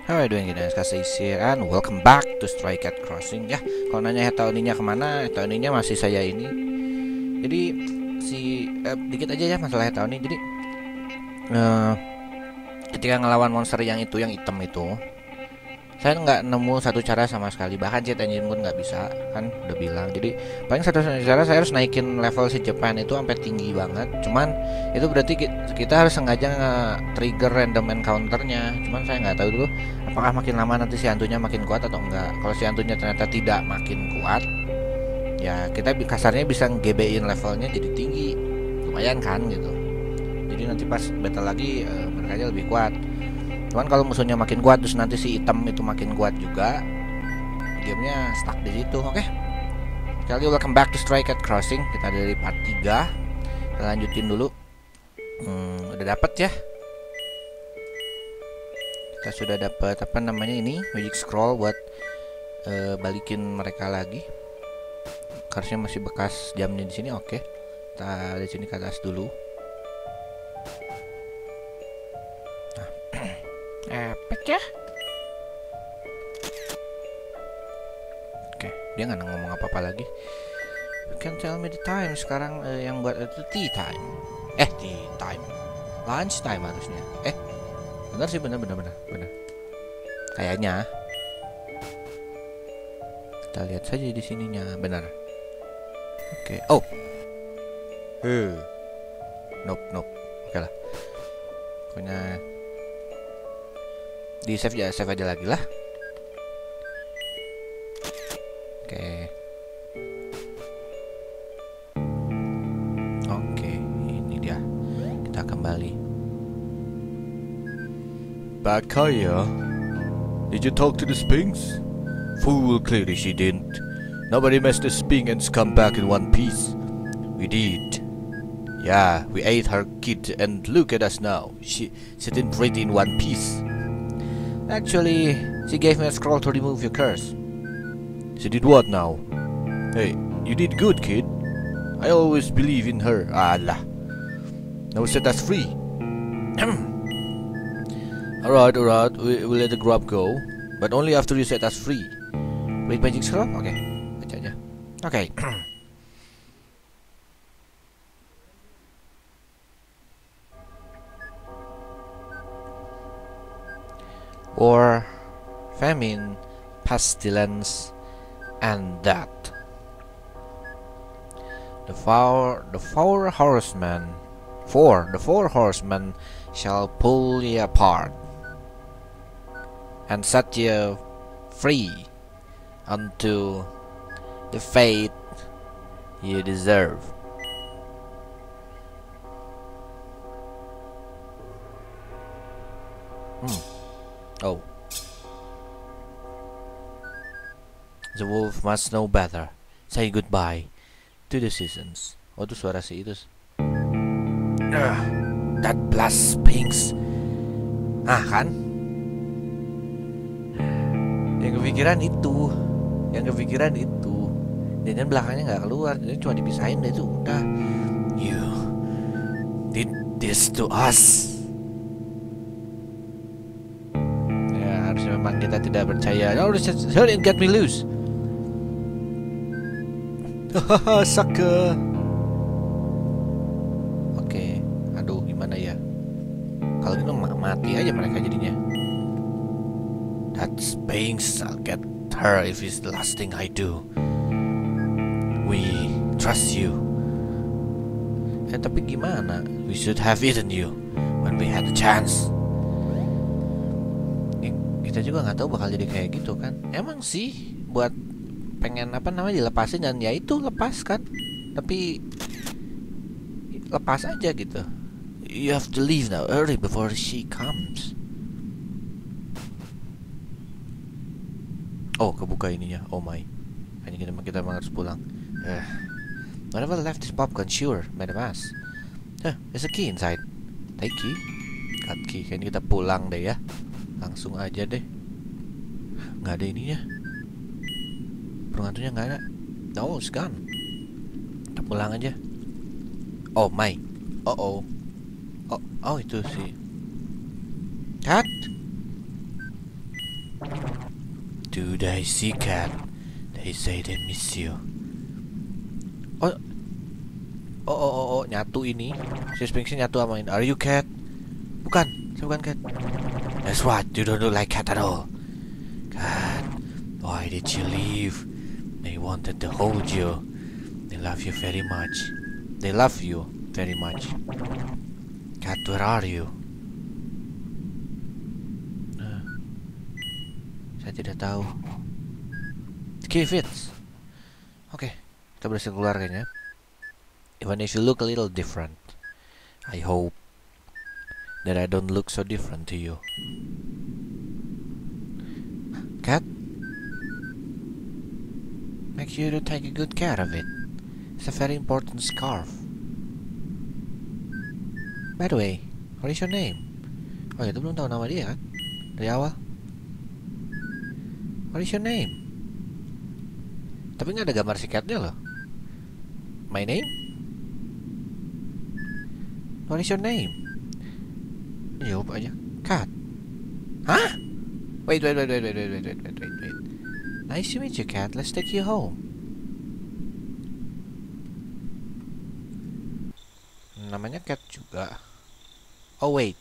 How are you doing guys? Kasih here and welcome back to Stray Cat Crossing. Ya, kalau nanya tahun ininya kemana, tahun ininya masih saya ini. Jadi dikit aja ya masalah tahun ini. Jadi ketika ngelawan monster yang hitam itu, saya nggak nemu satu cara sama sekali. Bahkan cheat engine pun nggak bisa, kan udah bilang. Jadi paling satu cara saya harus naikin level si Japan itu sampai tinggi banget. Cuman itu berarti kita harus sengaja trigger random encounternya. Cuman saya nggak tahu dulu apakah makin lama nanti si hantunya makin kuat atau enggak. Kalau si hantunya ternyata tidak makin kuat, ya kita kasarnya bisa ngebein levelnya jadi tinggi, lumayan kan gitu. Jadi nanti pas battle lagi mereka aja lebih kuat. Cuman kalau musuhnya makin kuat terus nanti si hitam itu makin kuat juga, gamenya stuck di situ. Oke. Sekali lagi welcome back to Stray Cat Crossing. Kita dari part 3. Kita lanjutin dulu. Udah dapet ya. Kita sudah dapat apa namanya ini magic scroll buat balikin mereka lagi. Harusnya masih bekas jamnya di sini. Oke. Kita di sini ke atas dulu. Epic ya. Oke, dia nggak ngomong apa-apa lagi. You can tell me the time. Sekarang yang buat itu tea time. Tea time. Lunch time harusnya. Benar sih, benar. Kayaknya. Kita lihat saja di sininya, benar. Oke. Oh. Nope. Oke lah. Pokoknya di save aja lagi lah. Oke, ini dia. Kita kembali. Bakaya, did you talk to the Sphinx? Fool, clearly she didn't. Nobody messed the Sphinx and come back in one piece. We did. Yeah, we ate her kid and look at us now. She didn't read in one piece. Actually, she gave me a scroll to remove your curse. She did what now? Hey, you did good, kid. I always believe in her. Allah. Now set us free. Alright, we'll let the grub go, but only after you set us free. Wait, magic scroll? Oke, baca aja. Oke. War, famine, pestilence, and death. The four horsemen shall pull ye apart and set ye free unto the fate ye deserve. Oh. The wolf must know better. Say goodbye to the seasons. Oh, itu suara si itu. That blast Sphinx. Kan? Yang kepikiran itu. Dan belakangnya nggak keluar. Jadi cuma dipisahin deh itu udah. You did this to us. Memang kita tidak percaya. No, just hurry and get me loose. Hahaha, sucker. Oke. Aduh, gimana ya? Kalau gitu mati aja mereka jadinya. That Sphinx, I'll get her if it's the last thing I do. We trust you. Tapi gimana? We should have eaten you when we had the chance. Kita juga nggak tahu bakal jadi kayak gitu kan. Emang sih buat pengen dilepasin dan ya itu lepas kan. Tapi lepas aja gitu. You have to leave now early before she comes. Oh, kebuka ininya. Oh my. Hanya kita harus pulang. Whatever left is popcorn, sure, Madam Ass. There's a key inside. Take key. Cut key. Kayaknya kita pulang deh ya. Langsung aja deh. Nggak ada ininya. Penghantunya nggak ada. No, it's gone. Kita pulang aja. Oh my. Oh itu sih. Cut. Do they see cat? They say they miss you. Oh, nyatu ini. Si Sphinx nyatu sama ini. Are you cat? Bukan, saya bukan cat. That's right, you don't look like cat at all. Cat, why did you leave? They wanted to hold you. They love you very much. They love you very much. Cat, where are you? Saya tidak tahu. Give it. Oke, kita berhasil keluar kayaknya. Even if you look a little different, I hope that I don't look so different to you. Cat, make sure to take a good care of it. It's a very important scarf. By the way, what is your name? Oh, itu belum tahu nama dia kan? Dari awal. What is your name? Tapi nggak ada gambar si catnya loh. My name? What is your name? Jawab aja. Cat. Hah? Wait. Nice to meet you, Cat. Let's take you home. Namanya Cat juga. Oh wait.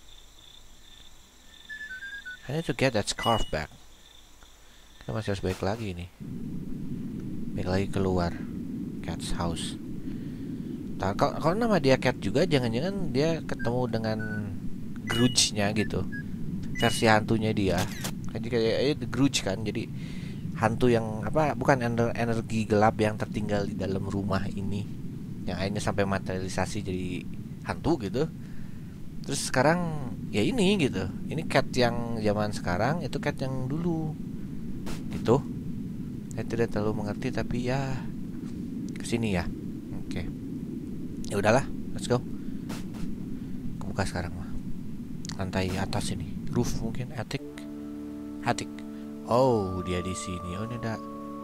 I need to get that scarf back. Kita masih harus balik lagi nih. Balik lagi keluar. Cat's house. Kalau nama dia Cat juga, jangan-jangan dia ketemu dengan Grudge-nya gitu, versi hantunya dia. Kan kayak The Grudge kan, jadi hantu yang apa? Bukan energi gelap yang tertinggal di dalam rumah ini, yang akhirnya sampai materialisasi jadi hantu gitu. Terus sekarang ya ini gitu, ini Cat yang zaman sekarang, itu Cat yang dulu gitu. Saya tidak terlalu mengerti, tapi ya kesini ya. Oke. Ya udahlah, let's go. Kebuka sekarang mah. Lantai atas ini, roof mungkin, attic. Oh, dia di sini. Oh, ini ada.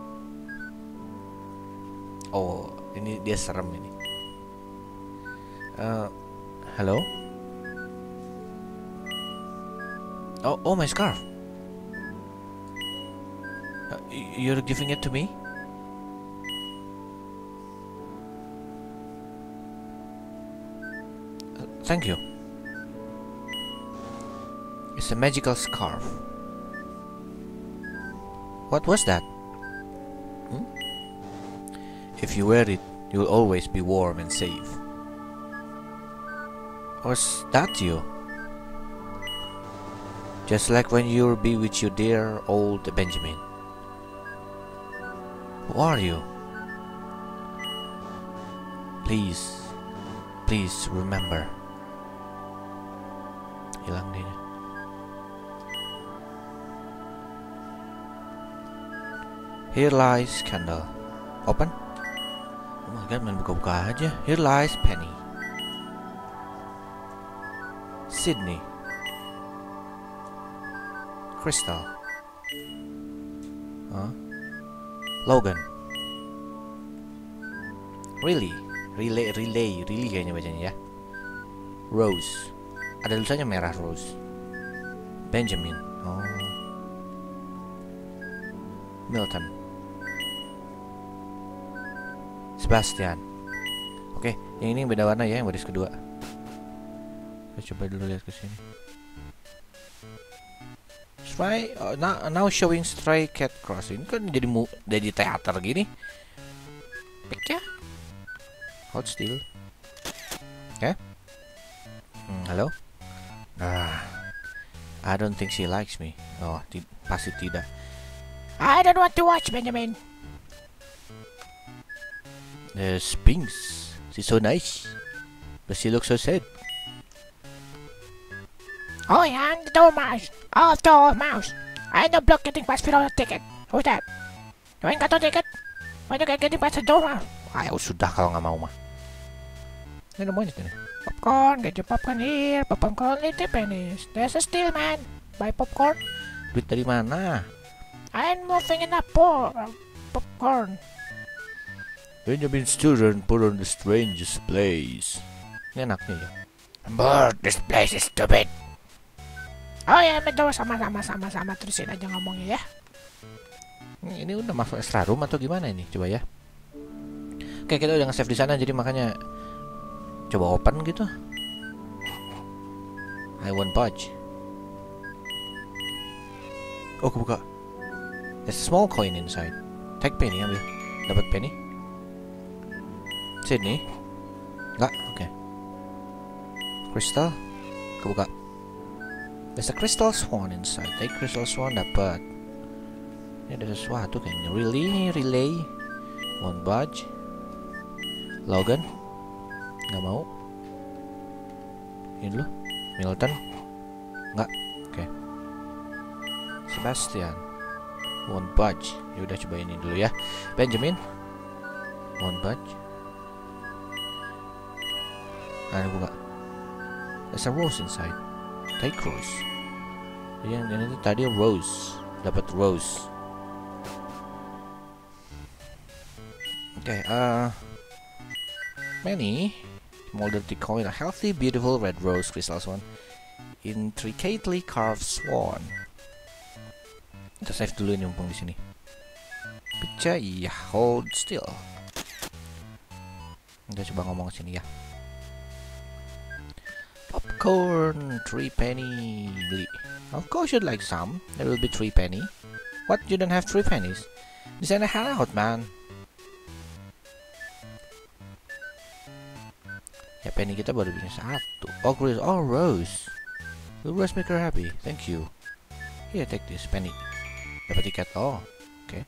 Oh, ini dia serem ini. Hello? Oh, my scarf. You're giving it to me? Thank you. It's a magical scarf. What was that? If you wear it, you'll always be warm and safe. Was that you? Just like when you'll be with your dear old Benjamin. Who are you? Please remember. Hilang dia. Here lies candle. Open. Oh my god, main buka-buka aja. Here lies Penny. Sydney. Crystal. Logan. Really kayaknya bacanya ya. Rose. Ada tulisannya merah Rose. Benjamin. Oh. Milton. Sebastian. Oke, yang ini beda warna ya, yang baris kedua. Kita coba dulu lihat ke sini. Now showing Stray Cat Crossing. Kan jadi teater gini. Picture. Hold still. Okay. Hello. I don't think she likes me. Oh, pasti tidak. I don't want to watch Benjamin. The Sphinx. She's so nice, but she looks so sad. Oh, yeah, I'm the Dormouse. Oh, Dormouse. I don't block getting past without a ticket. Who's that? You ain't got no ticket? Why you getting past the Dormouse? Ayo, sudah kalau nggak mau mah. Ini namanya ini. Popcorn, get your popcorn here. Popcorn only 2 pennies. There's a steal, man. Buy popcorn. Duit dari mana? I'm moving in a popcorn. Benjamin's children put on the strangest place. Ini enaknya ya. But this place is stupid. Oh ya, betul, sama terusin aja ngomongnya ya. Ini udah masuk extra room atau gimana ini? Coba ya. Oke, kita udah nge-save di sana, jadi makanya coba open gitu. I won't budge. Oh, kebuka. There's a small coin inside. Take penny, ambil. Dapat penny. Sini. Enggak, oke. Crystal. Kebuka. There's a crystal swan inside. Take crystal swan, dapat. Ini ada sesuatu kayaknya. Relay. Won't budge. Logan. Nggak mau. Ini dulu. Milton. Nggak. Oke. Sebastian. Won't budge. Ya udah, coba ini dulu ya. Benjamin. Won't budge. Nah, ini buka. There's a rose inside. Take rose. Yang ini tadi rose. Dapat rose. Oke, many small dirty coin, a healthy, beautiful red rose crystal swan, intricately carved swan. Kita save dulu ini mumpung di sini. Picture, iya, hold still. Kita coba ngomong sini ya. Popcorn, 3 penny. Beli. Of course you'd like some. There will be 3 penny. What? You don't have 3 pennies? This ain't a hangout, man. Ya, penny kita baru punya 1. Oh, Chris. Oh, Rose. Will Rose make her happy? Thank you. Here, take this penny. Dapat tiket. Oh, oke. Okay.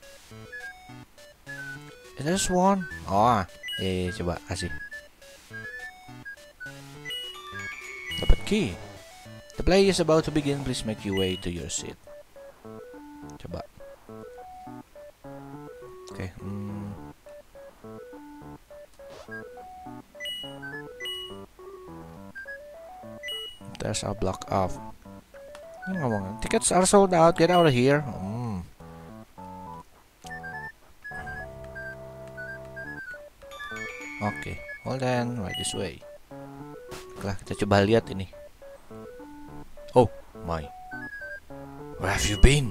Is there a swan? Oh, coba kasih. Dapat key. The play is about to begin. Please make your way to your seat. Coba. Oke. There's a block off. Ini ngomong, tickets are sold out. Get out of here. Oke, hold on, right this way. Lah, kita coba lihat ini. Oh my, where have you been?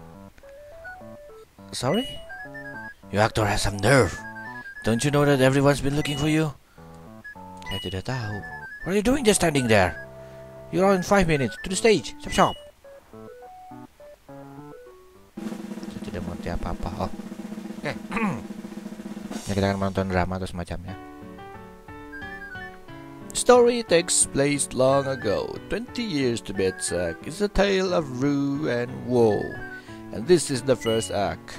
Sorry? You actor has some nerve. Don't you know that everyone's been looking for you? Saya tidak tahu. What are you doing just standing there? You're on 5 minutes. To the stage. Shop. Saya tidak mengerti apa-apa. Oh, oke. Ya, kita akan menonton drama atau semacamnya. Story takes place long ago, 20 years to be exact. It's a tale of rue and woe, and this is the first act.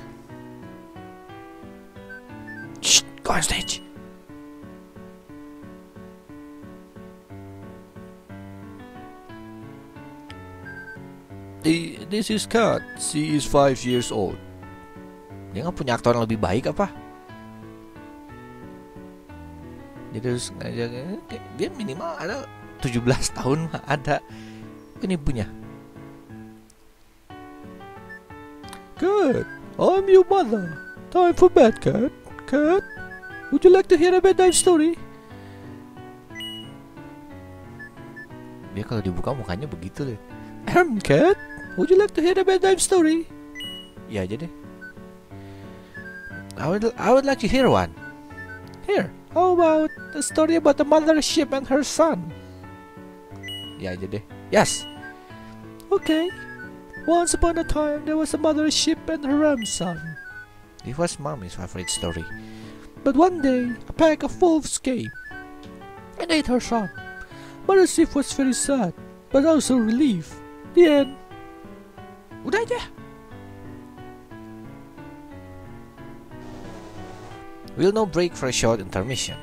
Shh, go on stage. This is Kat. She is 5 years old. Dia nggak punya aktor yang lebih baik apa? Jadi harus ngajak, dia minimal ada 17 tahun mah ada. Ini punya. Kat, I'm your mother. Time for bed, Kat. Kat, would you like to hear a bedtime story? Dia kalau dibuka mukanya begitu deh. Kat, would you like to hear a bedtime story? Ya aja deh. I would like to hear one. Here. How about a story about the mother sheep and her son? Ya aja deh. Yes. Okay. Once upon a time there was a mother sheep and her son. It was mommy's favorite story. But one day a pack of wolves came and ate her son. Mother sheep was very sad, but also relieved. The end. Udah aja. We'll now break for a short intermission.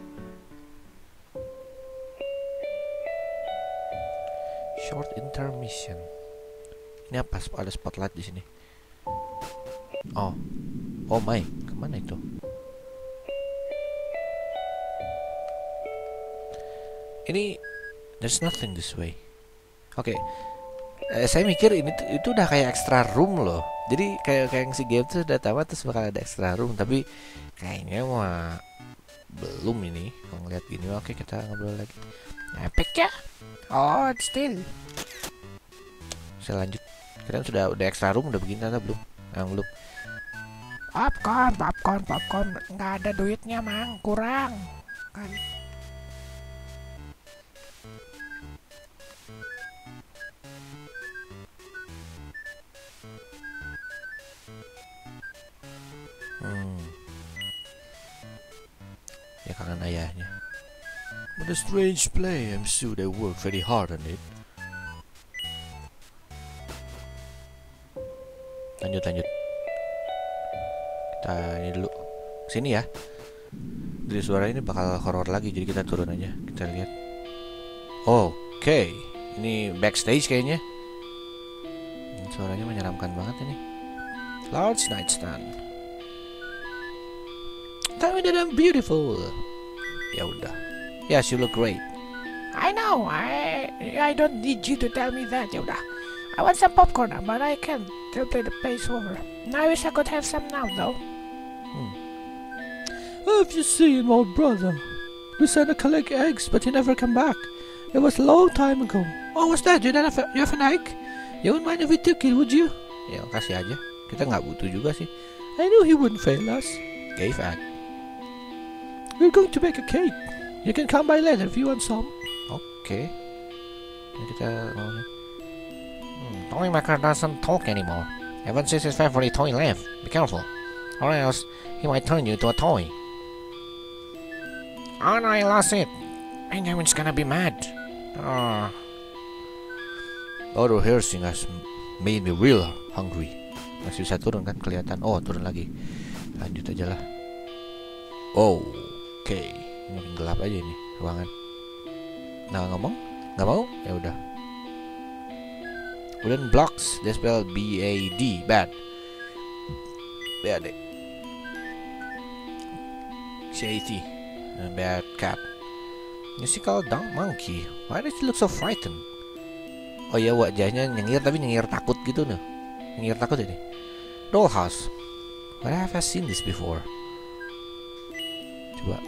Short intermission. Ini apa? Ada spotlight di sini. Oh, oh my, kemana itu? Ini, there's nothing this way. Oke, saya mikir itu udah kayak extra room loh. Jadi kayak yang si game tuh udah tamat terus bakal ada extra room, tapi kayaknya mah belum ini. Kalau ngeliat gini, oke kita ngobrol lagi. Epic ya? Oh, still. Saya lanjut. Kalian sudah extra room udah begini atau belum? Belum. Popcorn. Nggak ada duitnya, Mang. Kurang. Kan. Ya kangen ayahnya. What a strange play. I'm sure they worked very hard on it. Lanjut. Kita ini dulu. Sini ya. Dari suara ini bakal horor lagi, jadi kita turun aja. Kita lihat. Oke. Ini backstage kayaknya. Suaranya menyeramkan banget ini. Large nightstand. Tell me that I'm beautiful. Ya udah. Yes, you look great. I know. I don't need you to tell me that. Ya udah. I want some popcorn, but I can't till the play's over. I wish I could have some now, though. Have you seen old brother? We sent to collect eggs, but he never come back. It was a long time ago. Oh, what's that? You have an egg? You wouldn't mind if we took it, would you? Ya, kasih aja. Kita nggak butuh juga sih. I knew he wouldn't fail us. Gave egg. We're going to make a cake. You can come by later if you want some. Okay. Kita toy maker doesn't talk anymore. Evan says his favorite toy left. Be careful, or else he might turn you to a toy. Oh no, I lost it. Benjamin's gonna be mad. Our rehearsing has made me real hungry. Masih bisa turun kan kelihatan. Oh, turun lagi. Lanjut aja lah. Oke. Makin gelap aja ini ruangan. Nah, ngomong? Nggak mau? Ya udah. Wooden blocks. They spell B-A-D. Bad. Bad. C-A-T. Bad cat. Musical dumb monkey. Why does he look so frightened? Oh ya, wajahnya nyengir tapi nyengir takut gitu nih. Nyengir takut ini. Dollhouse. Where have I seen this before? Coba.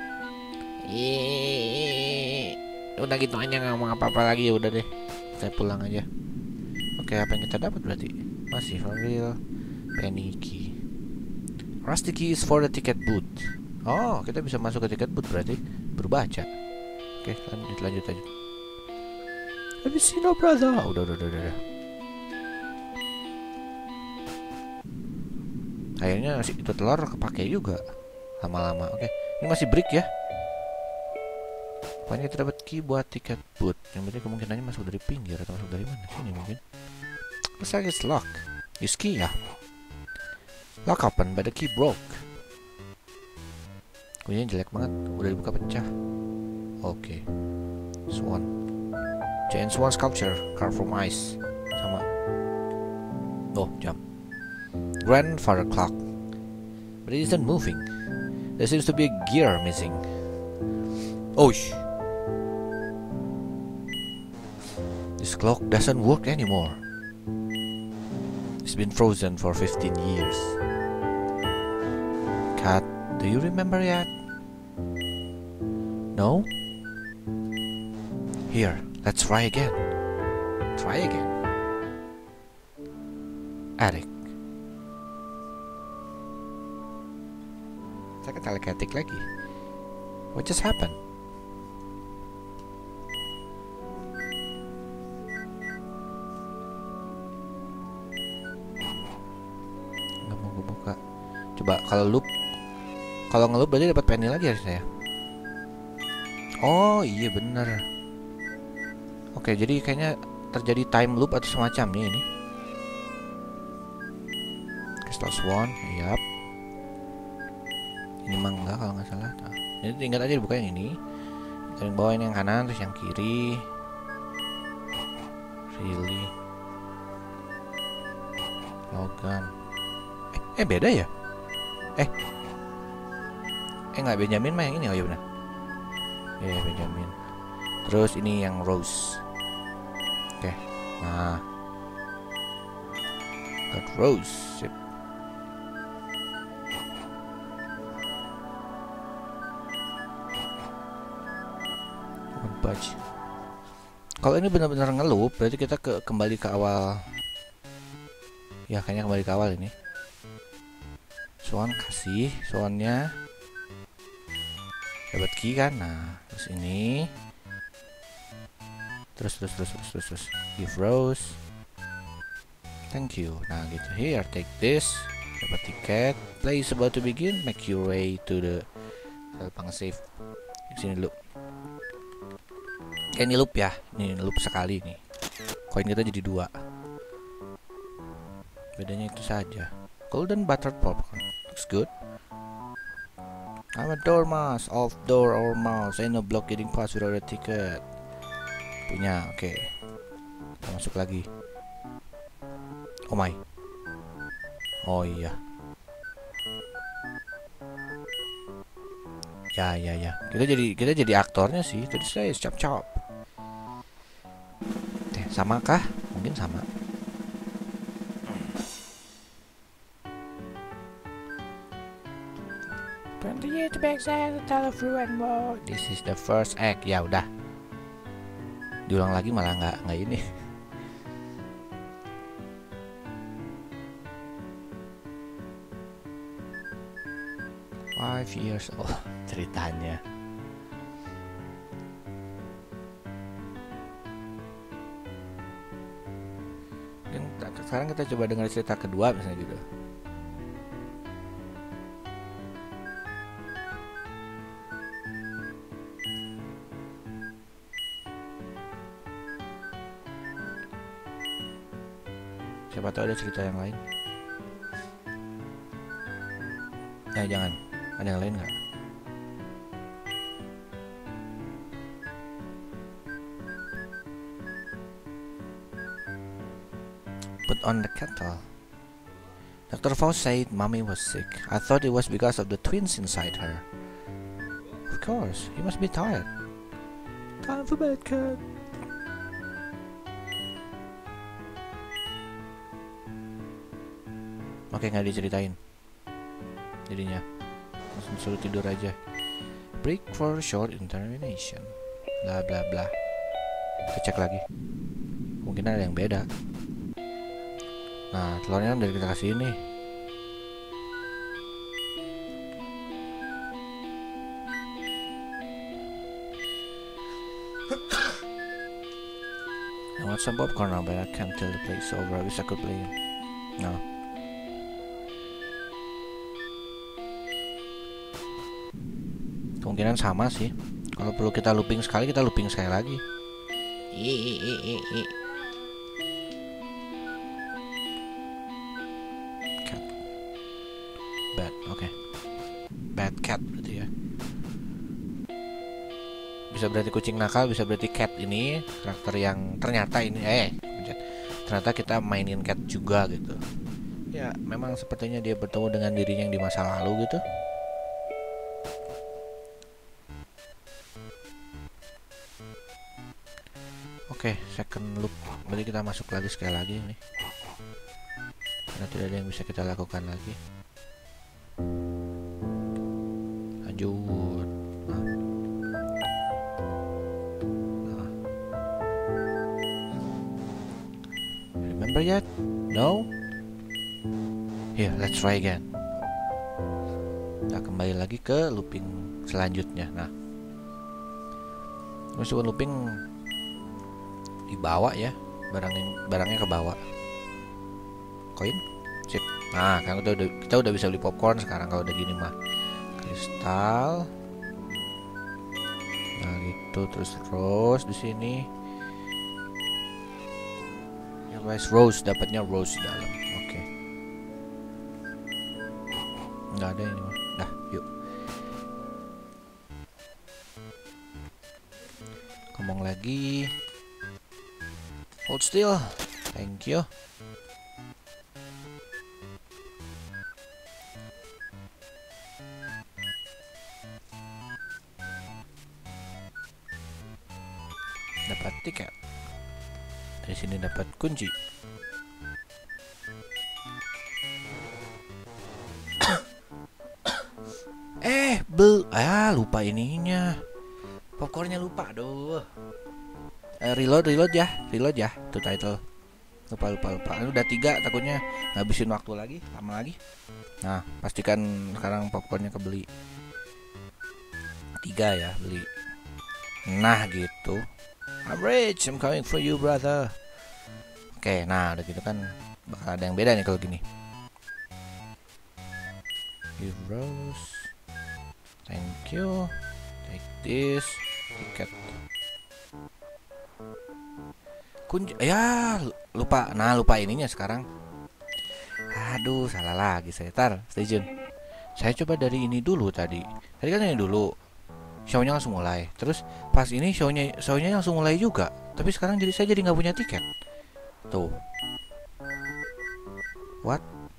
Udah gitu aja, nggak ngomong apa-apa lagi, ya udah deh. Saya pulang aja. Oke, apa yang kita dapat berarti? Masih real penny key. Rusty key is for the ticket booth. Oh, kita bisa masuk ke ticket booth berarti berbaca. Oke, lanjut aja. Have you seen our brother? Udah. Kayaknya itu telur kepake juga lama-lama. Oke, ini masih brick ya. Pokoknya kita dapat key buat tiket booth. Yang berarti kemungkinannya masuk dari pinggir atau masuk dari mana? Sini mungkin. Looks like it's locked. Use key ya. Lock open but the key broke. Kunci jelek banget. Udah dibuka pecah. Oke. Swan. Giant swan sculpture carved from ice. Sama. Oh, jam. Grandfather clock. But it isn't moving. There seems to be a gear missing. Oh, this clock doesn't work anymore. It's been frozen for 15 years. Cat, do you remember yet? No? Here, let's try again. Try again. Attic. Saya telekinetic lagi. What just happened? Nggak mau gue buka. Coba kalau loop. Kalau ngeloop berarti dapat penny lagi ya saya. Oh iya bener. Oke, jadi kayaknya terjadi time loop atau semacamnya ini. Crystal Swan, yap. Ini mangga kalau nggak salah. Nah, ini tinggal aja dibuka yang ini. Yang bawah ini yang kanan, terus yang kiri. Really? Logan. Beda ya? Nggak, Benjamin mah yang ini. Oh iya benar. Benjamin. Terus ini yang Rose. Oke. Nah. Got Rose. Sip. Badge. Kalau ini benar-benar ngeloop, berarti kita kembali ke awal. Ya, kayaknya kembali ke awal ini. Swan kasih Swannya. Dapat key kan. Nah, terus ini. Terus. Give Rose. Thank you. Nah, gitu. Here, take this. Dapat tiket. Play is about to begin. Make your way to the save. Di sini dulu. Ini loop ya. Ini loop sekali nih. Koin kita jadi 2. Bedanya itu saja. Golden buttered popcorn. Looks good. I'm a dormouse. Off door or mouse. Ain't no block getting past without a ticket. Punya, oke. Kita masuk lagi. Oh my. Oh iya. Ya. Kita jadi aktornya sih. Tadi saya chop. Sama kah? Mungkin sama. This is the first act. Ya udah. Diulang lagi malah nggak ini. 5 years old ceritanya. Dan sekarang kita coba dengar cerita kedua misalnya gitu. Siapa tahu ada cerita yang lain. Ya jangan. Ada yang lain nggak? Put on the kettle. Dr. Faust said Mommy was sick. I thought it was because of the twins inside her. Of course, you must be tired. Time for bed, cat. Oke, nggak diceritain. Jadinya langsung suruh tidur aja. Break for short intermination. Bla bla bla. Kita cek lagi. Mungkin ada yang beda. Nah, telurnya udah kita kasih ini. I want some popcorn now, but I can't tell the place over. I wish I could play it. No. Kemungkinan sama sih. Kalau perlu kita looping sekali, kita looping sekali lagi. Cat. Bad, oke. Bad cat berarti ya. Bisa berarti kucing nakal, bisa berarti cat ini karakter yang ternyata ini ternyata kita mainin cat juga gitu. Ya, memang sepertinya dia bertemu dengan dirinya yang di masa lalu gitu. Oke, second loop. Berarti kita masuk lagi sekali lagi nih. Karena tidak ada yang bisa kita lakukan lagi. Lanjut. Nah. Remember yet? No? Here, let's try again. Kita kembali lagi ke looping selanjutnya. Nah, meskipun looping dibawa ya, barangnya ke bawah. Koin, sip. Nah, kan kita udah bisa beli popcorn sekarang kalau udah gini mah. Kristal. Nah, gitu terus rose di sini. Ya guys, rose dapatnya rose di dalam. Oke. Nggak ada ini mah. Dah, yuk. Ngomong lagi. Hold still. Thank you. Dapat tiket. Dari sini dapat kunci. Lupa ininya. Popcornnya lupa, aduh. Reload ya, tuh title. lupa. Ini udah 3, takutnya ngabisin waktu lagi, lama lagi. Nah, pastikan sekarang popcornnya kebeli. 3 ya beli. Nah gitu. I'm rich, I'm coming for you brother. Oke, nah udah gitu kan bakal ada yang beda nih kalau gini. Heroes. Thank you. Take this. Tiket. Kunci. Ya lupa. Nah lupa ininya sekarang. Aduh salah lagi saya. Stay tune. Saya coba dari ini dulu tadi. Tadi kan ini dulu. Show-nya langsung mulai. Terus pas ini show-nya langsung mulai juga. Tapi sekarang saya jadi nggak punya tiket. Tuh. What?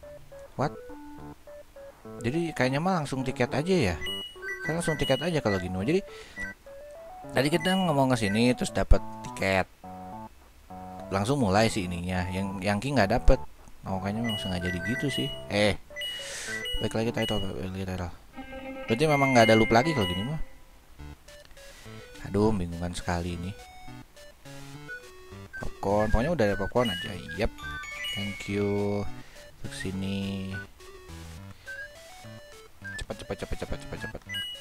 Jadi kayaknya mah langsung tiket aja ya. Kan langsung tiket aja kalau gini. Jadi tadi kita ngomong ke sini terus dapat tiket. Langsung mulai sih ininya. Yang Ki nggak dapet. Oh kayaknya langsung nggak jadi gitu sih. Baik lagi title. Berarti memang nggak ada loop lagi kalau gini mah. Aduh, bingungan sekali ini. Popcorn, pokoknya udah ada popcorn aja. Yep. Thank you. Untuk sini. Cepat.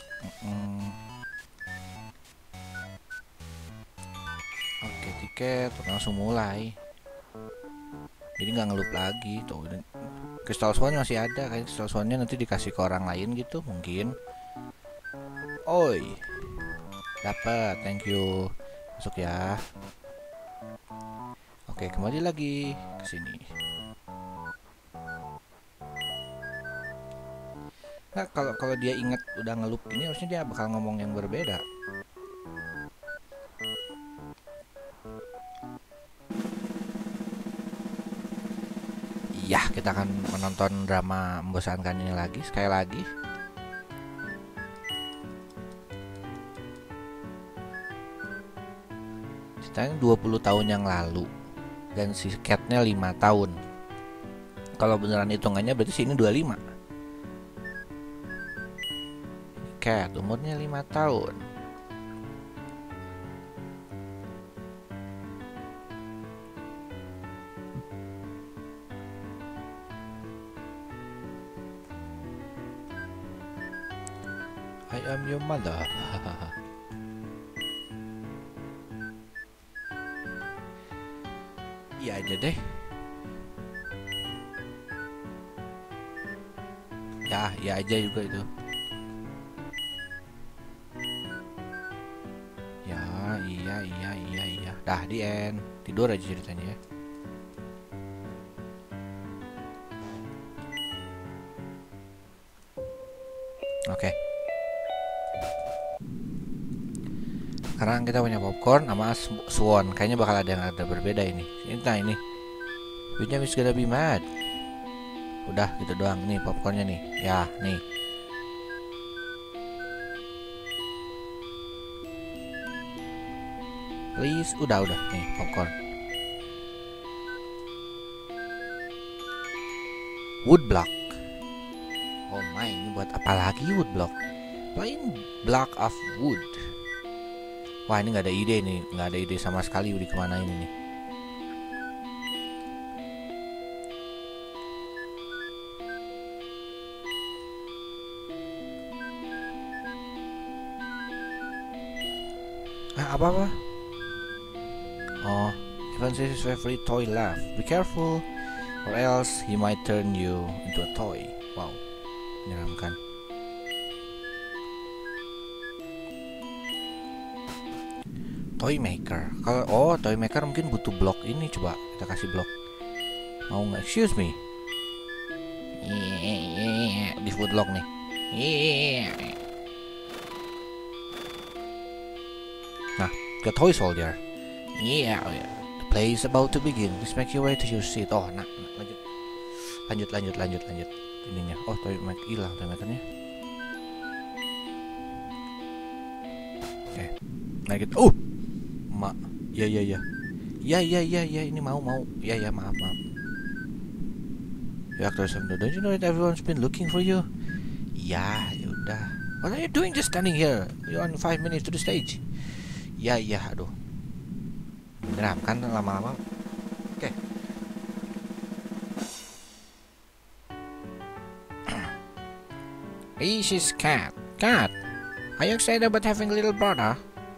Oke, tiket langsung mulai. Jadi nggak ngelup lagi tuh. Crystal Swan masih ada, kayak Crystal Swan-nya nanti dikasih ke orang lain gitu mungkin. Oi. Dapat, thank you. Masuk ya. Oke, kembali lagi ke sini. Nah, kalau dia ingat udah ngelup ini harusnya dia bakal ngomong yang berbeda. Ya, kita akan menonton drama membosankan ini lagi sekali lagi. Ceritanya 20 tahun yang lalu dan si Catnya 5 tahun. Kalau beneran hitungannya berarti sini 25. Cat umurnya 5 tahun. I am your mother. Iya aja deh. Ya aja juga itu. Ya, iya. Dah di end. Tidur aja ceritanya ya. Oke. Sekarang kita punya popcorn sama Swan. Kayaknya bakal ada yang berbeda ini. Nah ini. Which is gonna be mad. Udah gitu doang nih popcornnya nih. Ya nih. Please, udah nih popcorn. Woodblock. Oh my, ini buat apa lagi woodblock? Plain block of wood. Wah ini nggak ada ide nih, nggak ada ide sama sekali di kemana ini nih. Apa? Oh, even says his favorite toy laugh. Be careful, or else he might turn you into a toy. Wow, menyeramkan. Toy maker. Kalau toy maker mungkin butuh blok ini, coba kita kasih blok. Mau nggak? Excuse me. Di foodlock nih. Nah, ke toy soldier. Yeah. The play is about to begin. Please make your way to your seat. Oh, nah lanjut. Ininya. Oh, toy maker hilang toy makernya. Oke. Nah gitu. Oh. Ya. Ya, ini mau. Ya, maaf. You actors don't you know that everyone's been looking for you? Ya udah. What are you doing just standing here? You're on 5 minutes to the stage. Ya, aduh. Menyeramkan lama-lama. Oke. Hey, she's Cat. Cat, are you excited about having a little brother?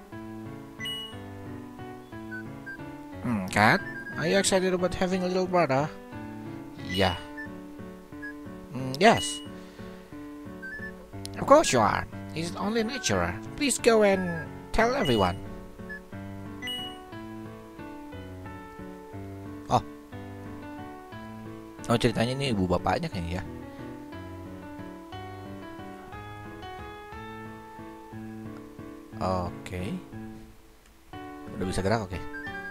Cat, are you excited about having a little brother? Yeah. Yes. Of course you are. He's only natural. Please go and tell everyone. Oh, ceritanya ini ibu bapaknya kayaknya ya. Oke. Udah bisa gerak, oke.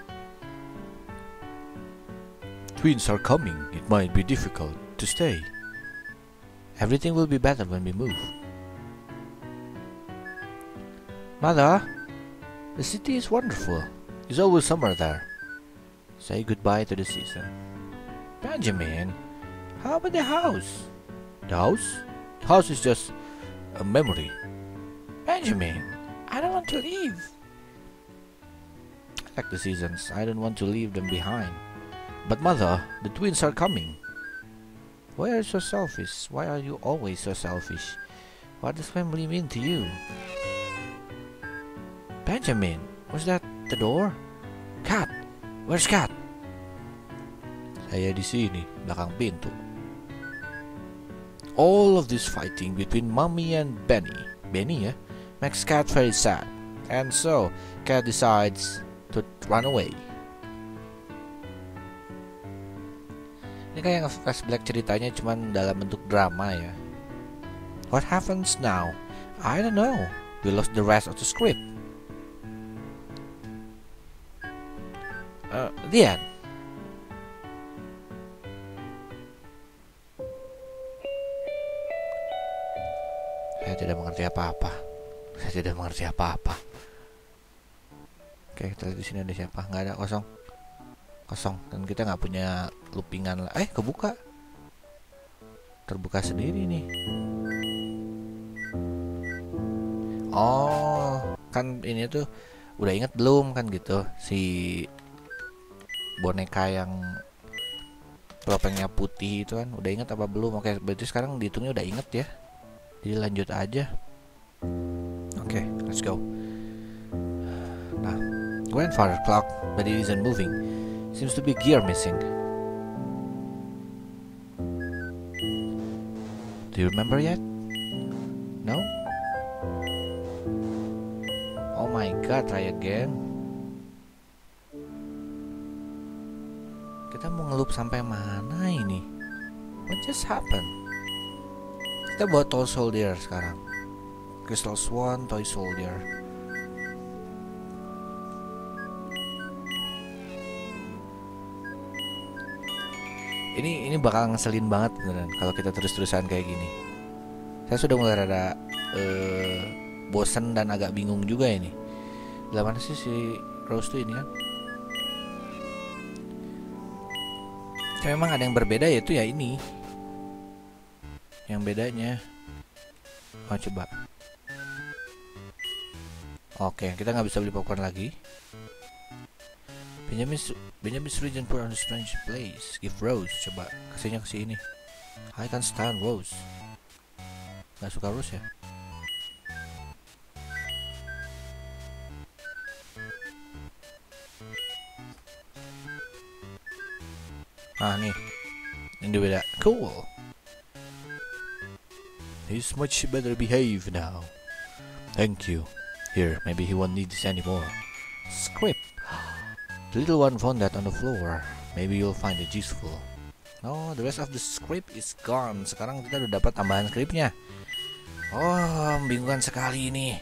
Twins are coming. It might be difficult to stay. Everything will be better when we move. Mother, the city is wonderful. It's always summer there. Say goodbye to the season. Benjamin, how about the house? The house? The house is just a memory. Benjamin, I don't want to leave. I like the seasons. I don't want to leave them behind. But mother, the twins are coming. Why are you so selfish? Why are you always so selfish? What does family mean to you? Benjamin, was that the door? Cat, where's Cat? Saya di sini, belakang pintu. All of this fighting between Mommy and Benny makes Cat very sad. And so, Cat decides to run away. Ini kayak flashback ceritanya cuman dalam bentuk drama ya. What happens now? I don't know. We lost the rest of the script. The end. Saya tidak mengerti apa-apa. Oke, kita lihat di sini ada siapa? Nggak ada, kosong. Dan kita nggak punya loopingan lah. Kebuka. Terbuka sendiri nih. Oh, kan ini tuh udah inget belum kan gitu si boneka yang topengnya putih itu kan udah inget apa belum? Oke, berarti sekarang dihitungnya udah inget ya. Jadi lanjut aja. Oke, let's go. Nah, grandfather clock, but it isn't moving. Seems to be gear missing. Do you remember yet? No? Oh my god, try again. Kita mau ngelup sampai mana ini? What just happened? Kita buat toy soldier sekarang. Crystal Swan, toy soldier. Ini bakal ngeselin banget beneran kalau kita terus-terusan kayak gini. Saya sudah mulai rada bosen dan agak bingung juga ini. Lah mana sih si Rose tuh ini kan? Ya, memang ada yang berbeda yaitu ya ini. Yang bedanya. Oh coba. Oke, kita nggak bisa beli popcorn lagi. Benjamin's region put on a strange place. Give Rose. Coba kasihnya ke sini. I can't stand Rose. Gak suka Rose ya. Nih. Ini beda. Cool. He's much better behaved now. Thank you. Here, maybe he won't need this anymore. Script. The little one found that on the floor. Maybe you'll find it useful. No, the rest of the script is gone. Sekarang kita udah dapat tambahan scriptnya. Oh, membingungkan sekali ini.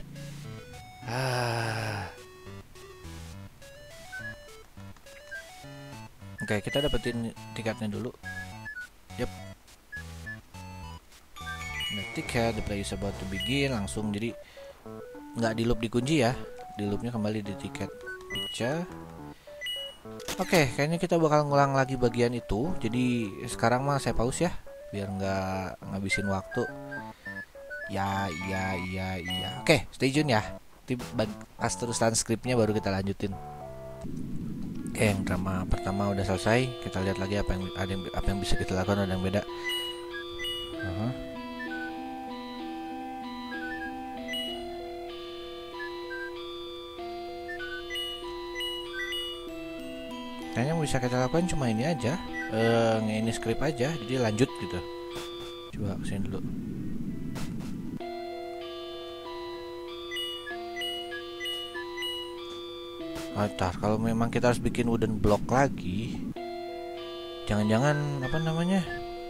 Oke, kita dapetin tiketnya dulu. Yep. Nah, tiket, the play is about to begin. Langsung, jadi nggak di loop dikunci ya. Di loopnya kembali di tiket picture. Oke, kayaknya kita bakal ngulang lagi bagian itu. Jadi sekarang mah saya pause ya, biar nggak ngabisin waktu. Ya. Oke, stay tune ya. Pas terusan skripnya baru kita lanjutin. Oke, yang drama pertama udah selesai. Kita lihat lagi apa yang bisa kita lakukan, ada yang beda. Kayaknya yang bisa kita lakukan cuma ini aja, ini script aja, jadi lanjut gitu. Coba kesini dulu. Ntar kalau memang kita harus bikin wooden block lagi, jangan-jangan apa namanya?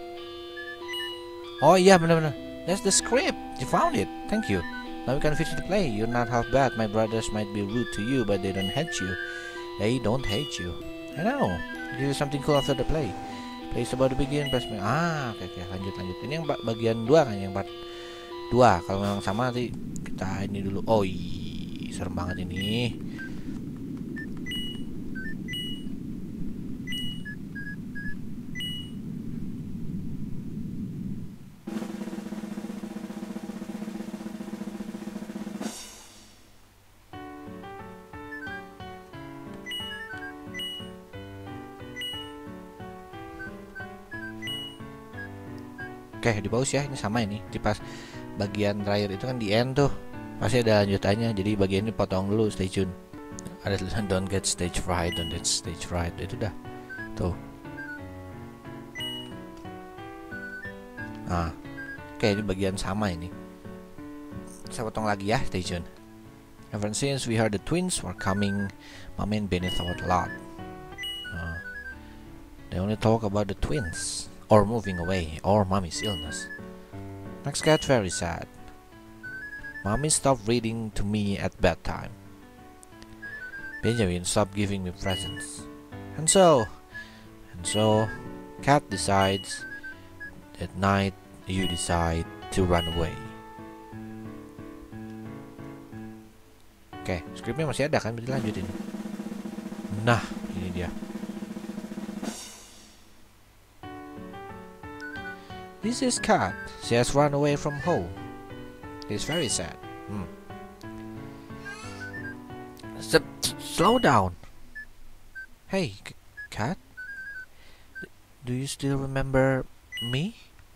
Oh iya benar-benar, that's the script. You found it. Thank you. Now we can finish the play. You're not half bad. My brothers might be rude to you, but they don't hate you. They don't hate you. I know. This is something cool after the play. Play is about to begin. Press me. Oke, lanjut. Ini yang bagian 2 kan, yang part 2. Kalau memang sama nanti kita ini dulu. Oh iya, serem banget ini. Oke, di pause ya. Ini sama ini. Di pas bagian terakhir itu kan di end tuh pasti ada lanjutannya. Jadi bagian ini potong dulu, stay tune. Ada tulisan don't get stage fright, don't get stage fright. Itu dah. Tuh. Nah. Oke, ini bagian sama ini. Saya potong lagi ya, stay tune. Ever since we heard the twins were coming, Mommy and Benny thought a lot. They only talk about the twins, or moving away, or Mommy's illness. Max got very sad. Mommy stopped reading to me at bedtime. Benjamin stopped giving me presents. And so, Cat decides at night you decide to run away. Oke, skripnya masih ada kan, berarti lanjutin. Nah, ini dia. This is Cat. She has run away from home. It's very sad. Slow down. Hey, Cat. Do you still remember me?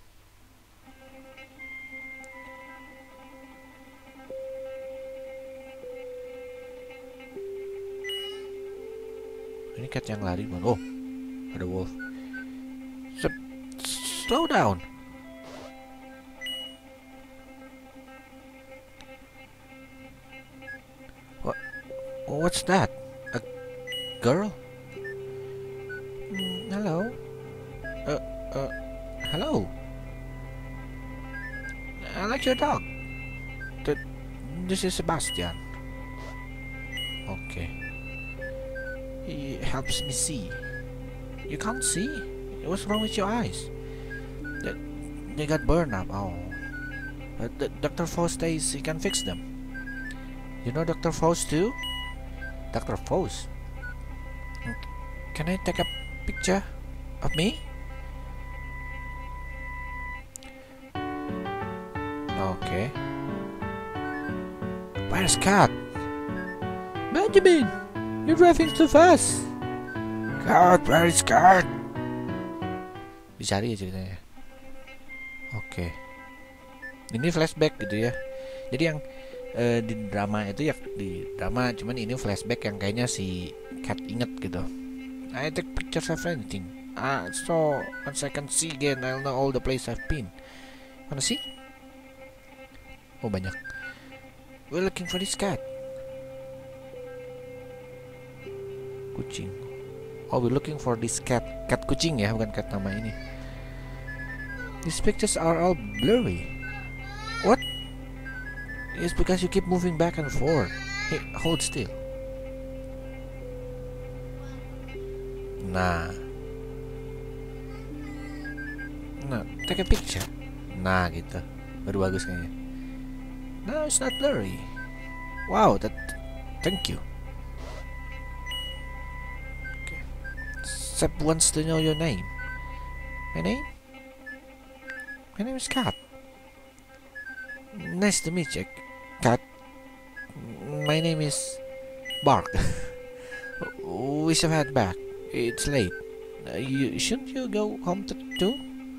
Ini cat yang lari, man. Oh, ada wolf. Slow down. What's that? A girl? Hello? Hello? I like your dog. This is Sebastian. Okay. He helps me see. You can't see? What's wrong with your eyes? They got burned up. Oh. Dr. Faust says he can fix them. You know Dr. Faust too? Dr. Faust? Can I take a picture of me? Okay. Where's Cat? Benjamin! You're driving too fast! Cat, where is Cat? Dicari ya ceritanya. Oke. Ini flashback gitu ya. Jadi yang di drama itu ya di drama, cuman ini flashback yang kayaknya si Cat inget gitu. I take pictures of anything. So once I can see again, I'll know all the place I've been. Wanna see? Oh banyak. We're looking for this cat. Kucing. Oh, we're looking for this cat. Cat kucing ya, bukan cat nama ini. These pictures are all blurry. What? It's because you keep moving back and forth. Hey, hold still. Nah, take a picture. Nah, gitu. Baru bagus kayaknya. No, it's not blurry. Wow, thank you. Okay. Seb wants to know your name. My name? My name is Cat. Nice to meet you, Cat. My name is Bark. We should head back. It's late. Shouldn't you go home too?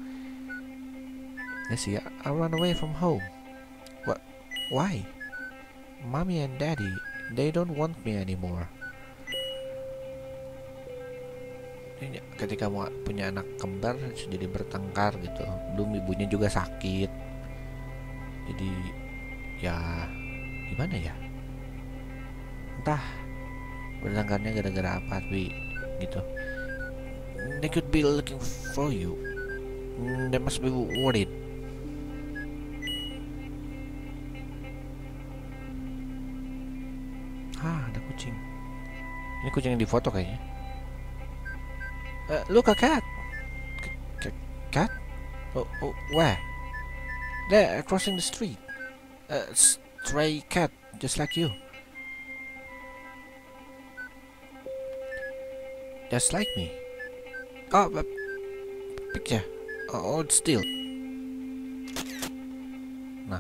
Let's see. I run away from home. What? Why? Mommy and Daddy, they don't want me anymore. ketika mau punya anak kembar jadi bertengkar gitu. Belum ibunya juga sakit, jadi ya gimana ya, entah bertengkarnya gara-gara apa, tapi gitu. They could be looking for you. They must be worried. Ada kucing. Ini kucing yang di foto kayaknya. Look, a cat. Cat? Where? There, crossing the street. Stray cat, just like you. Just like me. Oh, picture. Hold still. Nah.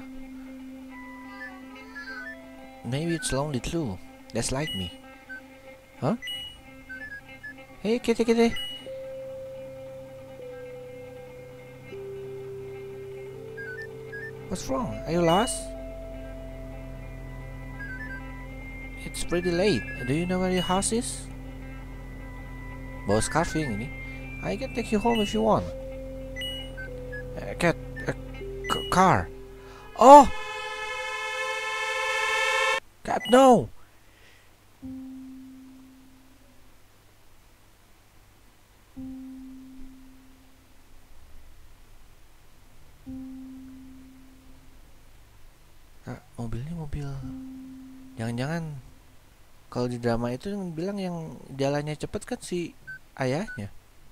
Maybe it's lonely too. Just like me. Huh? Hey, kitty, kitty. What's wrong? Are you lost? It's pretty late. Do you know where your house is? Bawa scarfing ini. I can take you home if you want. Cat, car. Oh, cat, no. Mobilnya mobil. Jangan-jangan kalau di drama itu yang bilang yang jalannya cepet kan si ayahnya.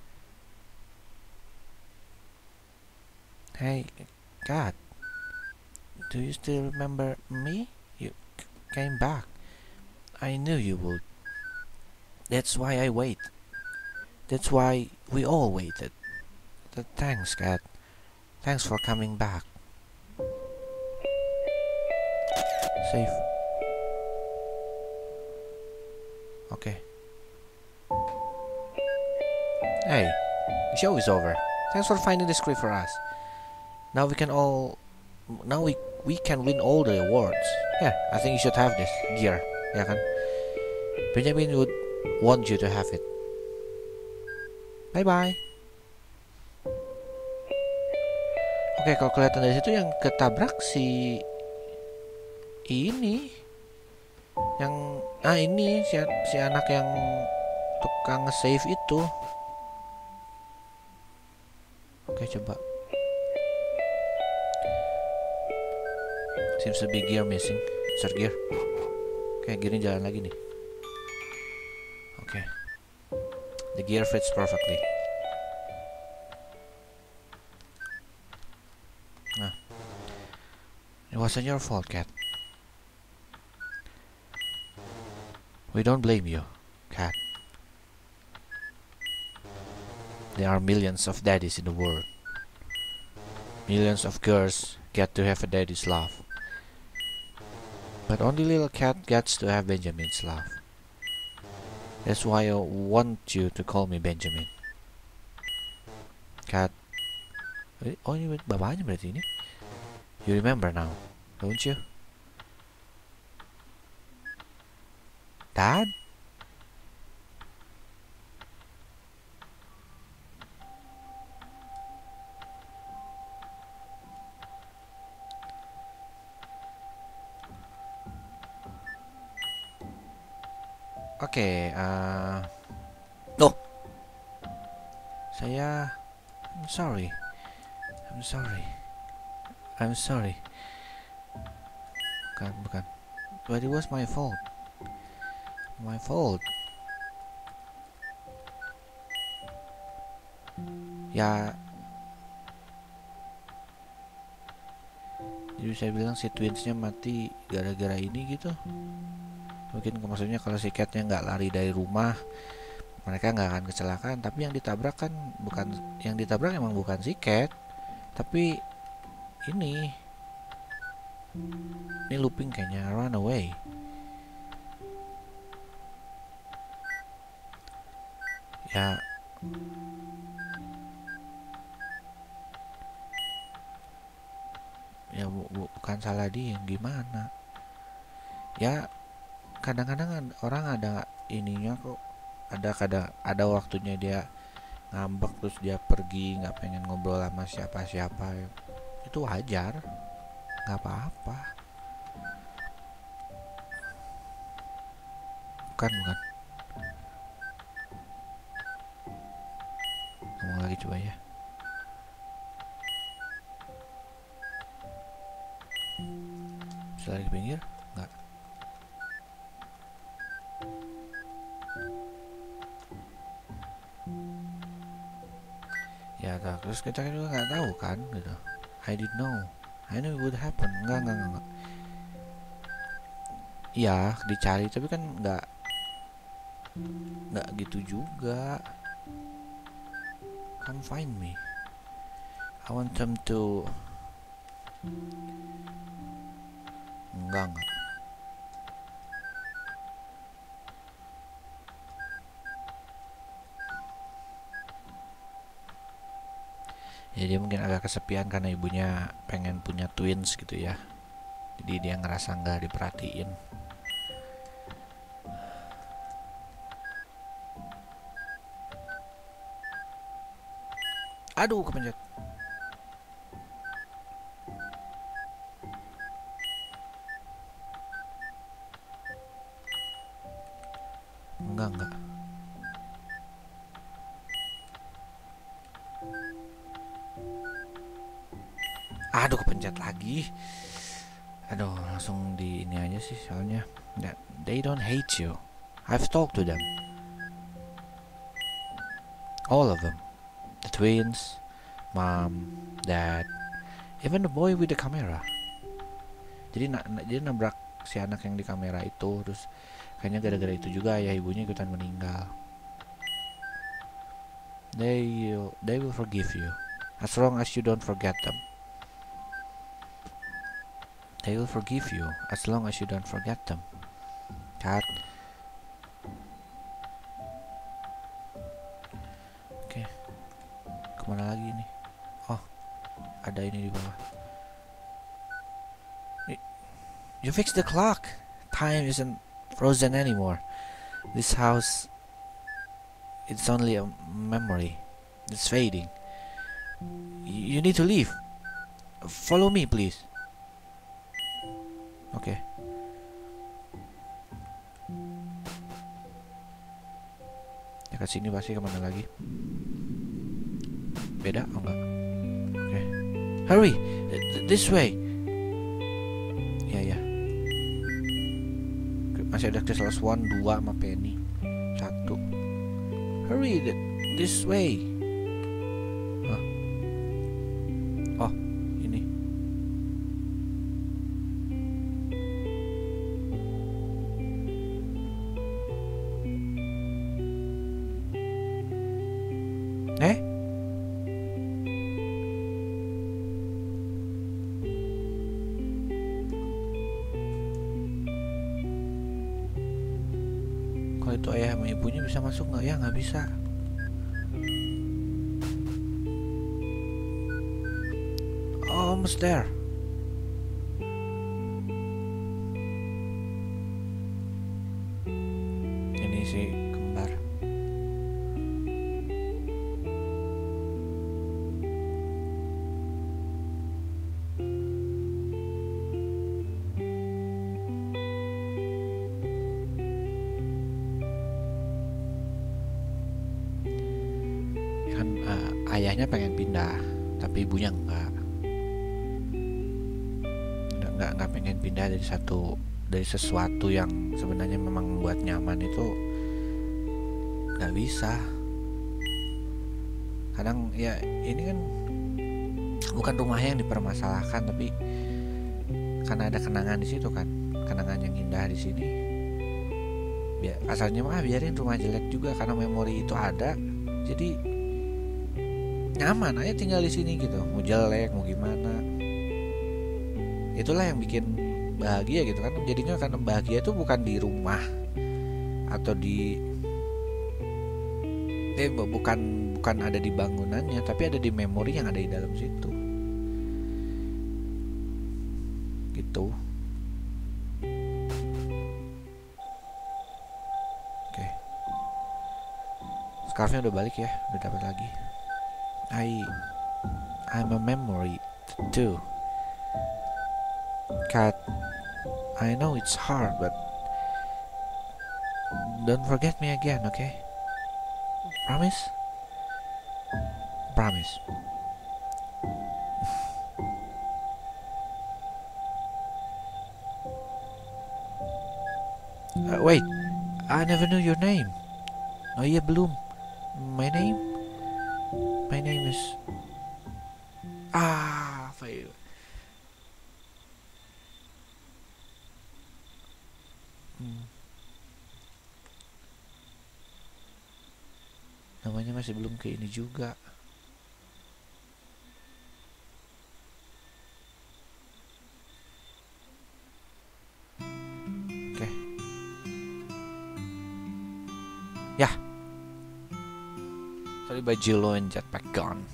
Hey, cat. Do you still remember me? You came back. I knew you would. That's why I wait. That's why we all waited. Thanks, cat. Thanks for coming back. Safe. Okay. Hey, the show is over. Thanks for finding the script for us. Now we can win all the awards. Yeah, I think you should have this gear. Ya kan? Benjamin would want you to have it. Bye bye. Oke, kalau kelihatan dari situ yang ketabrak si ini, yang ini si anak yang tukang nge-save itu. Oke, coba. Seems to be gear missing. Insert gear. Oke, gearnya jalan lagi nih. Oke. The gear fits perfectly. Nah. It wasn't your fault, cat. We don't blame you, cat. There are millions of daddies in the world. Millions of girls get to have a daddy's love. But only little cat gets to have Benjamin's love. That's why I want you to call me Benjamin. Cat. Oh, ini bapaknya berarti ini. You remember now, don't you? Dad? Oke, oh, I'm sorry. Bukan. But it was my fault. Ya, jadi saya bilang si twinsnya mati gara-gara ini gitu. Mungkin maksudnya kalau si catnya nggak lari dari rumah, mereka nggak akan kecelakaan. Tapi yang ditabrak emang bukan si cat, tapi ini looping kayaknya, Runaway. Ya bukan salah dia, gimana ya, kadang-kadang orang ada ininya kok, ada waktunya dia ngambek terus dia pergi nggak pengen ngobrol sama siapa-siapa, itu wajar, nggak apa-apa. Bukan ngomong lagi coba ya. Bisa lagi pinggir nggak? Ya terus kita juga nggak tahu kan gitu. I didn't know, I knew it would happen. Enggak. Iya dicari tapi kan nggak gitu juga. Come find me, I want them to. Enggak. Ya dia mungkin agak kesepian karena ibunya pengen punya twins gitu ya. Jadi dia ngerasa nggak diperhatiin. Aduh kepencet. Enggak. Aduh kepencet lagi. Aduh langsung di ini aja sih soalnya. They don't hate you. I've talked to them. All of them. The twins, mom, dad, even the boy with the camera. Jadi dia nabrak si anak yang di kamera itu, terus kayaknya gara-gara itu juga ayah ibunya ikutan meninggal. They will forgive you as long as you don't forget them. They will forgive you as long as you don't forget them. Cat. Oke. Kemana lagi nih? Oh, ada ini di bawah. You fix the clock. Time isn't frozen anymore. This house, it's only a memory. It's fading. You need to leave. Follow me, please. Oke. Dekat sini pasti kemana lagi? Beda? Oh enggak. Oke. Hurry, this way. Ya. Masih ada Crystal Swan 2 sama Penny 1. Hurry, this way. Hah? Oh, ini. Kalau itu ayah sama ibunya bisa masuk nggak ya? Nggak bisa. Almost there. Ini si kembar. Kan ayahnya pengen pindah, tapi ibunya enggak pengen pindah dari sesuatu yang sebenarnya memang membuat nyaman itu nggak bisa. Kadang ya ini kan bukan rumahnya yang dipermasalahkan, tapi karena ada kenangan di situ kan, kenangan yang indah di sini. Asalnya mah biarin rumah jelek juga karena memori itu ada, jadi nyaman aja tinggal di sini gitu. Mau jelek mau gimana, itulah yang bikin bahagia gitu kan. Jadinya karena bahagia itu bukan di rumah atau bukan ada di bangunannya, tapi ada di memori yang ada di dalam situ gitu. Oke. Scarfnya udah balik ya, udah dapat lagi. I'm a memory too. Cat, I know it's hard, but don't forget me again, okay? Promise? Promise. Wait, I never knew your name. Oh iya belum. My name is apa ya? Namanya masih belum ke ini juga. Oke. Ya. Sorry baju lo and jetpack gone.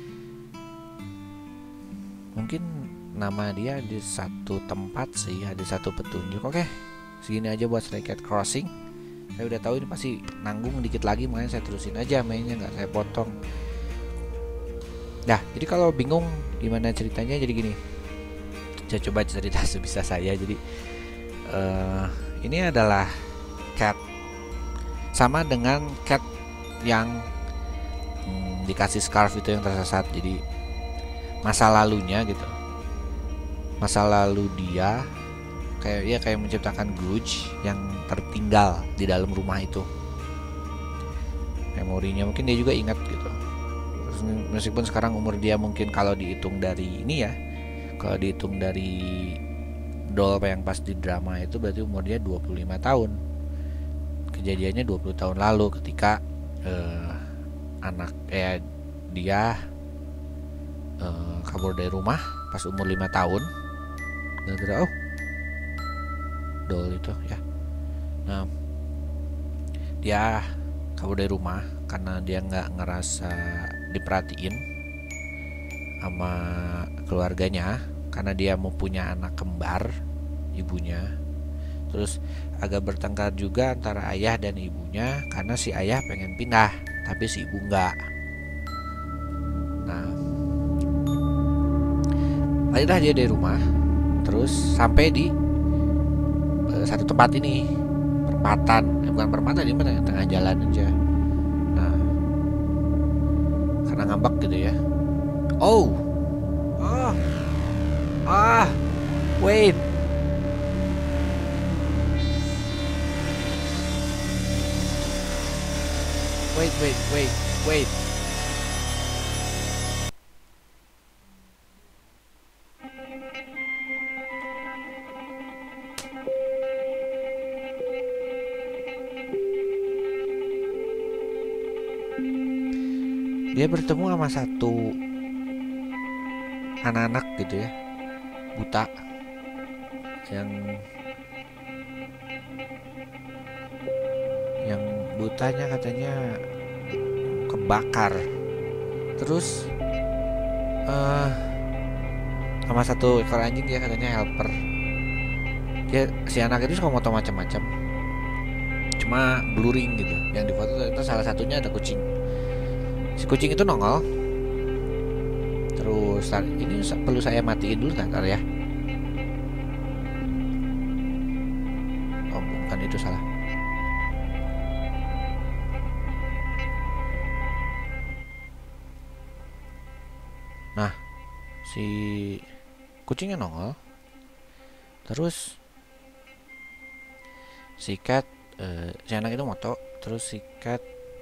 Mungkin nama dia di satu tempat sih, ada satu petunjuk. Oke. Segini aja buat Stray Cat Crossing. Saya udah tahu ini pasti nanggung dikit lagi, makanya saya terusin aja mainnya, nggak saya potong. Nah, jadi kalau bingung gimana ceritanya, jadi gini. Saya coba cerita sebisa saya. Jadi ini adalah cat sama dengan cat yang dikasih scarf itu yang tersesat. Jadi masa lalunya gitu, masa lalu dia kayak menciptakan grudge yang tertinggal di dalam rumah itu. Memorinya mungkin dia juga ingat gitu. Terus, meskipun sekarang umur dia mungkin kalau dihitung dari ini ya, kalau dihitung dari doll yang pas di drama itu berarti umur dia 25 tahun. Kejadiannya 20 tahun lalu ketika dia kabur dari rumah pas umur 5 tahun. Gara-gara doll itu ya. Nah, dia kabur dari rumah karena dia nggak ngerasa diperhatiin sama keluarganya, karena dia mau punya anak kembar ibunya. Terus agak bertengkar juga antara ayah dan ibunya karena si ayah pengen pindah tapi si ibu nggak. Nah, baiklah dia dari rumah terus sampai di satu tempat ini, perempatan, bukan perempatan, ini tengah jalan aja. Nah, karena ngambek gitu ya. Wait. Dia bertemu sama satu anak-anak gitu ya, buta, yang butanya katanya kebakar. Terus sama satu ekor anjing, dia katanya helper. Si anak itu suka moto macam-macam, cuma blurring gitu. Yang di foto itu salah satunya ada kucing. Si kucing itu nongol. Terus ini perlu saya matiin dulu ntar ya. Oh bukan, itu salah. Nah, si kucingnya nongol. Terus si cat, si anak itu moto. Terus si cat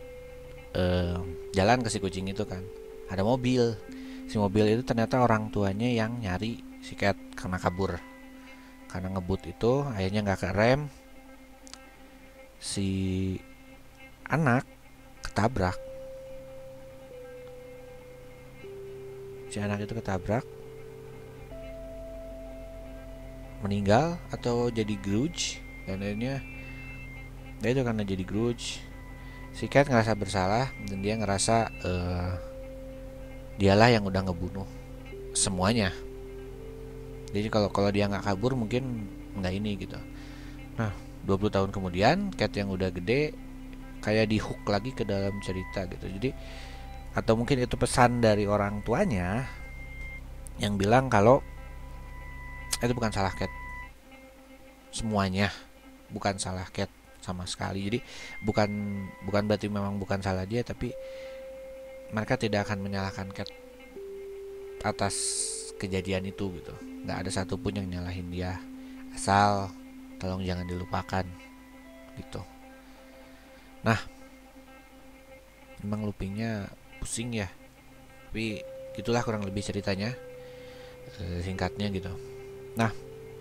jalan ke si kucing itu kan. Ada mobil. Si mobil itu ternyata orang tuanya yang nyari si cat karena kabur. Karena ngebut itu akhirnya nggak kerem. Si anak ketabrak. Si anak itu ketabrak, meninggal atau jadi grudge. Dan akhirnya dia itu karena jadi grudge, si cat ngerasa bersalah dan dia ngerasa dialah yang udah ngebunuh semuanya. Jadi kalau dia nggak kabur mungkin nggak ini gitu. Nah, 20 tahun kemudian cat yang udah gede kayak di hook lagi ke dalam cerita gitu. Jadi atau mungkin itu pesan dari orang tuanya yang bilang kalau itu bukan salah Cat, semuanya bukan salah Cat sama sekali. Jadi bukan bukan berarti memang bukan salah dia, tapi mereka tidak akan menyalahkan Cat atas kejadian itu gitu. Nggak ada satupun yang nyalahin dia, asal tolong jangan dilupakan gitu. Nah, emang loopingnya pusing ya, tapi gitulah kurang lebih ceritanya, singkatnya gitu. Nah,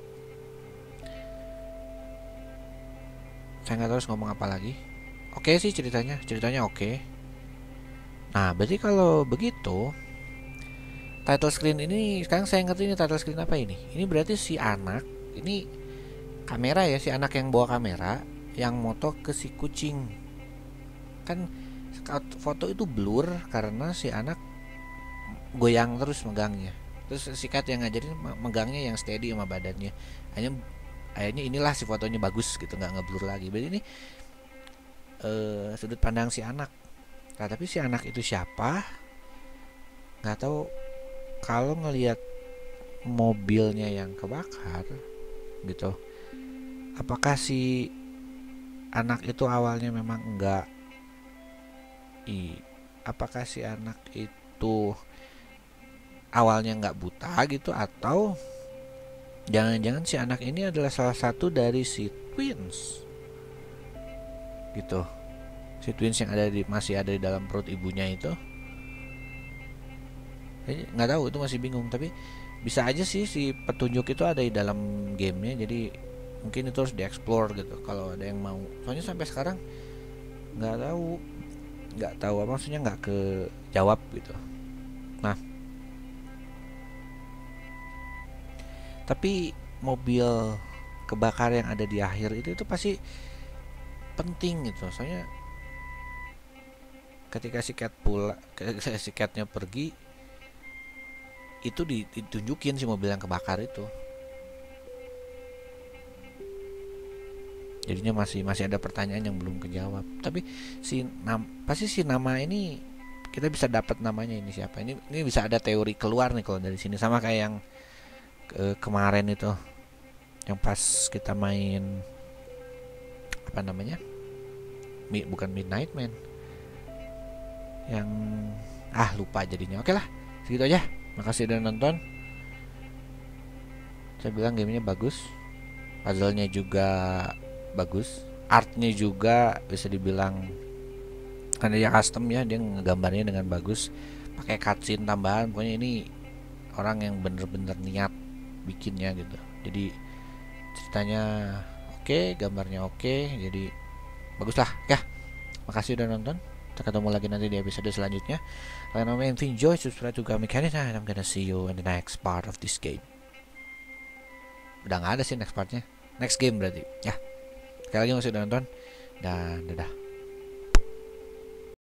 saya nggak tahu harus ngomong apa lagi. Oke sih ceritanya oke. Nah, berarti kalau begitu title screen ini sekarang saya ngerti ini title screen apa ini. Ini berarti si anak ini kamera ya, si anak yang bawa kamera yang moto ke si kucing. Kan foto itu blur karena si anak goyang terus megangnya. Terus si Cat yang ngajarin megangnya yang steady sama badannya. Akhirnya inilah si fotonya bagus gitu, nggak ngeblur lagi. Berarti ini sudut pandang si anak. Nah, tapi si anak itu siapa? Nggak tahu. Kalau ngelihat mobilnya yang kebakar gitu, apakah si anak itu awalnya memang enggak apakah si anak itu awalnya nggak buta gitu, atau jangan-jangan si anak ini adalah salah satu dari si twins gitu, si twins yang masih ada di dalam perut ibunya itu. Nggak tahu, itu masih bingung. Tapi bisa aja sih si petunjuk itu ada di dalam gamenya, jadi mungkin itu harus dieksplor gitu kalau ada yang mau. Soalnya sampai sekarang nggak tahu apa maksudnya, nggak kejawab gitu. Nah, tapi mobil kebakar yang ada di akhir itu pasti penting gitu. Soalnya ketika si Catnya pergi, itu ditunjukin si mobil yang kebakar itu. Jadinya masih ada pertanyaan yang belum kejawab. Tapi pasti si nama ini kita bisa dapat namanya ini siapa. Ini bisa ada teori keluar nih kalau dari sini, sama kayak yang kemarin itu yang pas kita main apa namanya, bukan Midnight Man, yang lupa jadinya. Oke lah, segitu aja. Makasih udah nonton. Saya bilang gamenya bagus, puzzle-nya juga bagus, artnya juga bisa dibilang karena dia custom ya, dia ngegambarnya dengan bagus, pakai cutscene tambahan. Pokoknya ini orang yang bener-bener niat bikinnya gitu. Jadi ceritanya oke, gambarnya oke, jadi bagus lah ya. Makasih udah nonton. Kita ketemu lagi nanti di episode selanjutnya. Kalau kalian enjoy, subscribe to Gami Canada, and I'm gonna see you in the next part of this game. Udah nggak ada sih next partnya, next game berarti ya. Sekali lagi masih udah nonton, dan dadah.